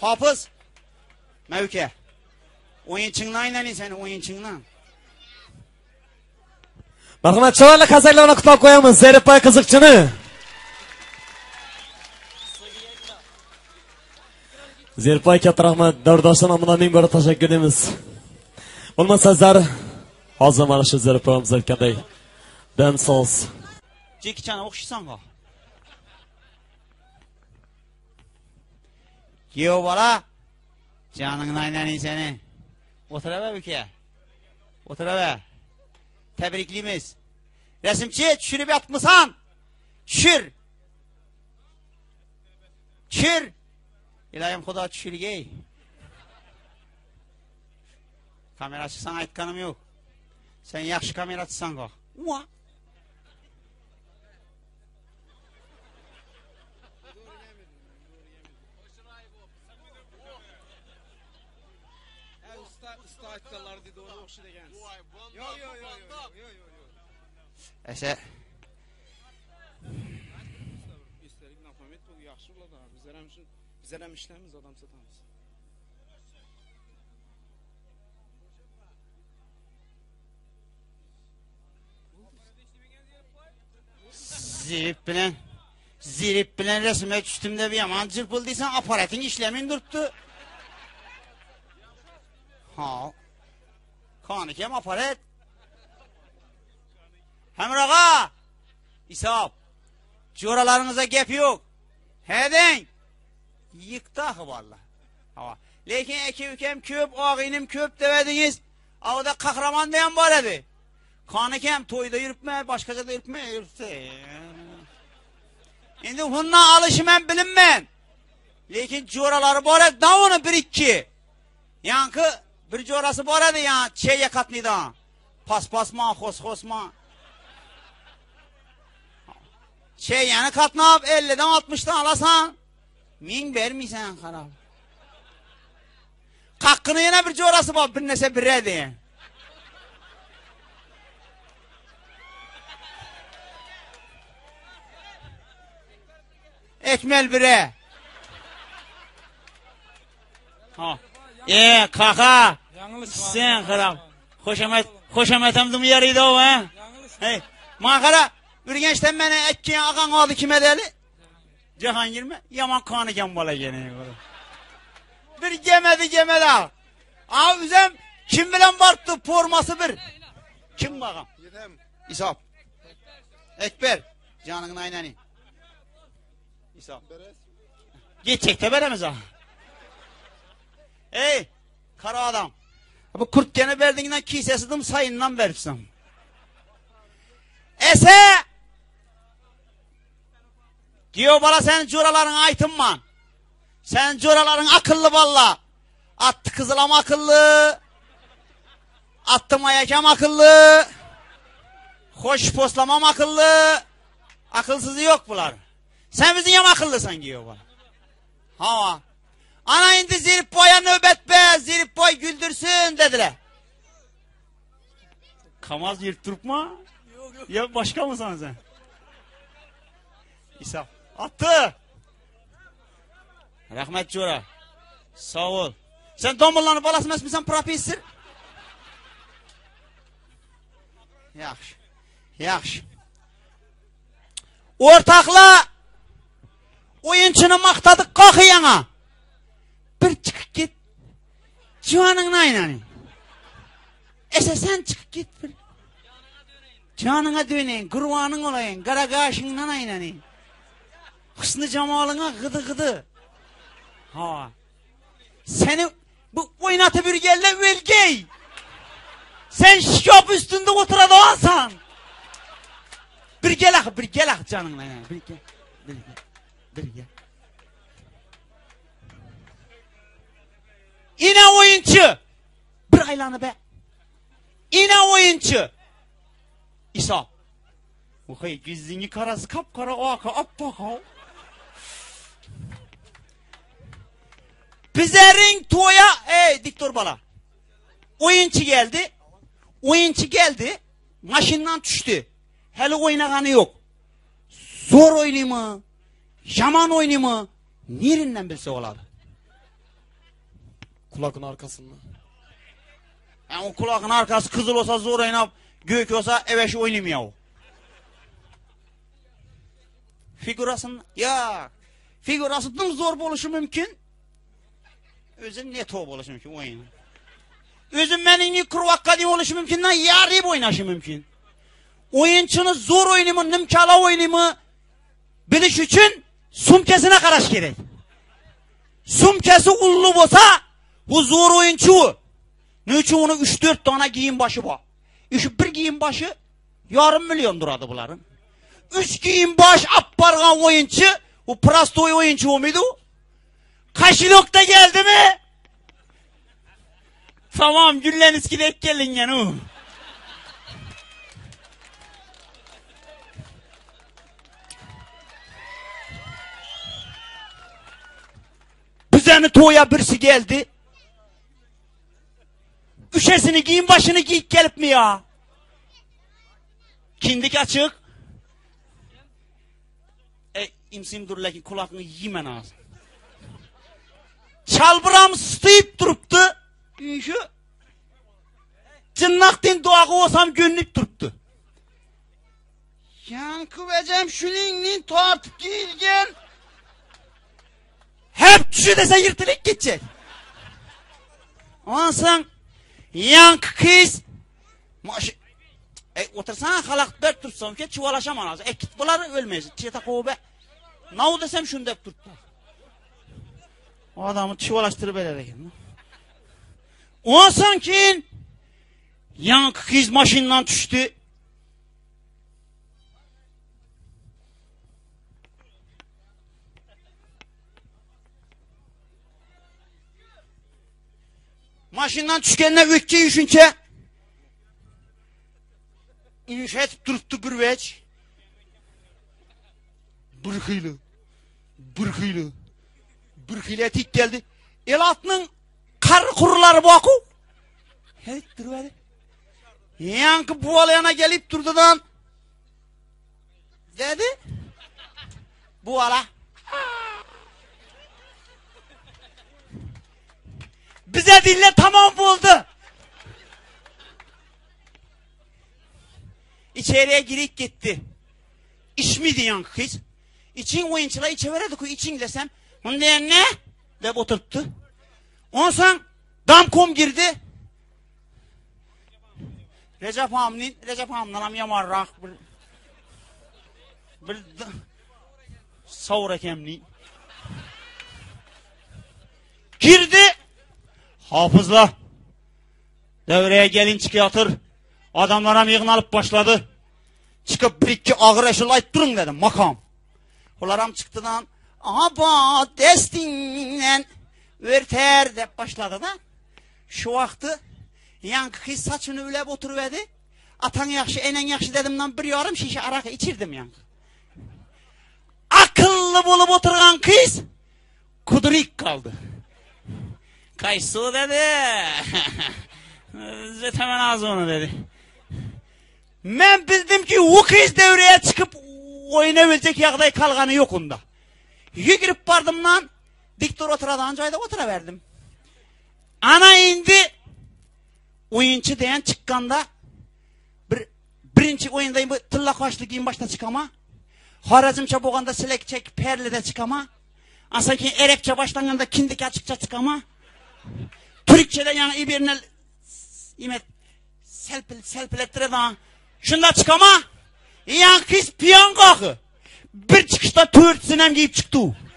Hafız. Mevke. Oyunçunla aynı seni oyunçunla. Marhamat, chavallar qazaklarni qutlab qo'yamiz. Zeripay qiziqchini. Zeripay katta rahmat. Davrdoshan nomidan ming bor tashakkur etamiz. Bo'lmasa sizlar hozir mana shu Zeripayimiz aytganday dansals. Jekichani o'qishsanqa. Yo bola. Canın aynaning seni. O'tiraver uka. O'tiraver. Tebrikliyimiz. Resimchi tushirib yotmisan? Tushir. Tushir. İlayim xudo tushirgay. Kamerachisan aytganim yo'q. Sen yaxshi kamerachisan-ku. Uva. Aytganlar dedi onu o'xshi degan. Yo'q. Ese Üstelik nafamet bu yaxshi bo'ladi. Bizlar ham ishlaymiz, odam sotamiz. Zirip bilen resme düştümde bir yaman cırpıldıysan aparatin işlemin durttu. Ha. Kanı kem aparat. Hemraga. İsap. Coralarınıza gep yok. Heden. Yıktahı valla. Lekin eki ükem köp, ağinim köp devediniz. Avda kahraman diyen var edi. Kanı kem toyda yürüpme, başkaca da yürüpse. Şimdi bununla alışımın bilinmen. Lekin coraları var edi, da onu bir iki. Yankı bir corası var edi ya, çeye katnıydı. Paspasma, hosma. Şey yani katnap 50'den 60'dan alasan. Min vermiysen harap. Kakkını yine bir corası var, bir nese bir redi. Ekmel bire. Ha. Kaka. Sen harap. Hoşametemdim yarıydı o ha. Hey. Makara. Bir gençten beni ekkiyen akan aldı kime deli? Cihangir mi? Yaman kanıken bala gene. Bir gemedi al. Aa üzem kim bilen barttı forması bir. Kim bakalım? İsap. Ekber. Canının aynanı. İsap. Geçecek de veremez ha. Ey kara adam. Bu kurt gene verdiğinden kisesidim sayından veripsem. Ese. Diyor bana senin coraların aytınman. Senin coraların akıllı valla. Attı kızılam akıllı. Attı mayakam akıllı. Hoş poslamam akıllı. Akılsızı yok bunlar. Sen bizim yam akıllısın diyor bana. Ha. Ana indi Zirip boya nöbet be. Zirip boy güldürsün dediler. Kamaz yırttırıp mı? Ya başka mısın sen? İsa. Attı. Rahmet Cora. Sağ ol. Sen domballarını balasmaz mısın profesör? Yaxşı. Ortakla oyunçunu maqtadık qalxıyana. Bir çıkıp git. Canın aynanı. Ese sen çıkıp git bir. Canına döneyim, kurbanın olayın, kara kaşından aynanı. Hüsnü cemalına gıdı. Ha. Seni bu oynatı bir gelle velgey. Sen şikap üstünde oturadığınsan. Bir gel canınla ya. Bir gel. Yine oyuncu. Bir aylanı be. Yine oyuncu. İsa. Okey, yüzünü karası kapkara aka appaka. Bizlerin toya diktor bala. Oyuncu geldi. Maşından düştü. Hele oynaganı yok. Zor oynayımı, yaman oynayımı, nerinden bilse oladı. Kulakın arkasında. Yani o kulağın arkası kızıl olsa zor oynap, gök olsa eveşi oynamıyor o. Figurasının zor oluşu mümkün. Özün net oluşu mümkün oyun. Özün benim kurvakkadim oluşu mümkün lan yarıyıp oynaşı mümkün. Oyunçunun zor oynamı, nimkala oynamı biliş için sumkesine karaş gerek. Sumkesi ullu olsa bu zor oyuncu. Ne için onun 3-4 tane giyim başı var. Bir giyim başı yarım milyon duradı bunların. 3 giyim baş appargan oyuncu, o prastoy oyuncu o muydu? Kaşilok'ta geldi mi? Tamam gülleniz ki denk gelin yani. Bizeni toya birisi geldi. Üşesini giyin başını giyip gelip mi ya? Kindik açık. İmsim dur lakin kulakını yemen ağzım. Çalbıram sıtayıp duruptu. Şu cınnaktin duağı olsam gönlüp duruptu. Yankı vecem şuninin tartıp giyilgen. Hep düşü dese yırtılık gidecek. Ondan sonra yankı kız. Otursana halak dört tutsam ki çuvalaşamam lazım. Git bunları ölmeyiz. Çiğta kovbe. Navu desem şunu dep durdu. O adamı çuvalaştırıp ederken. Ondan sonra ki yankı kız maşından düştü. Maşından düşkenine ötke düşünce inş etip duruptu bir veç. Bırkıyla etik geldi. El altının karı kuruları bu akı. Evet duruveri. Yankı bu alayana gelip durdudan. Dedi. Bu ala. Bize dinle tamam buldu. İçeriye girip gitti. İş miydi yankı kız? İçin oyuncular içe veredi ki için desem. Onu diyen ne? Deyip oturttu. Ondan sonra damkom girdi. Recep Hamd'dan yamarrak bir savur ekemli. Girdi. Hafızla. Devreye gelin çıkıyatır. Adamlara yığın alıp başladı. Çıkıp bir iki ağır eşilayt durun dedim makam. Olaram çıktıdan aba destinden örter de başladı da. Şu vakti yankı kız saçını ülep oturuverdi. Atan yakşı enen yakşı dedimden bir yarım şişe arak içirdim yankı. Akıllı bulup oturgan kız kudurik kaldı. Kaysu dedi. Zetemen ağzı onu dedi. Ben bildim ki o kız devreye çıkıp oynayabilecek yağday kalganı yok onda. Yürüp bardım lan. Diktor oturadan cayda oturaverdim. Ana indi. Oyuncu diyen çıkkanda birinci oyundayım bu tılla kaçlı giyin başta çıkama. Harazımça boğanda silek çek perlide çıkama. Asaki Erepçe başlanganda kindik açıkça çıkama. Türkçe'de yani ibirine imet selpil ettire daha. Şunda çıkama. Yan kız piyan kakı. Bir çıkışta tört sinem giyip çıktı.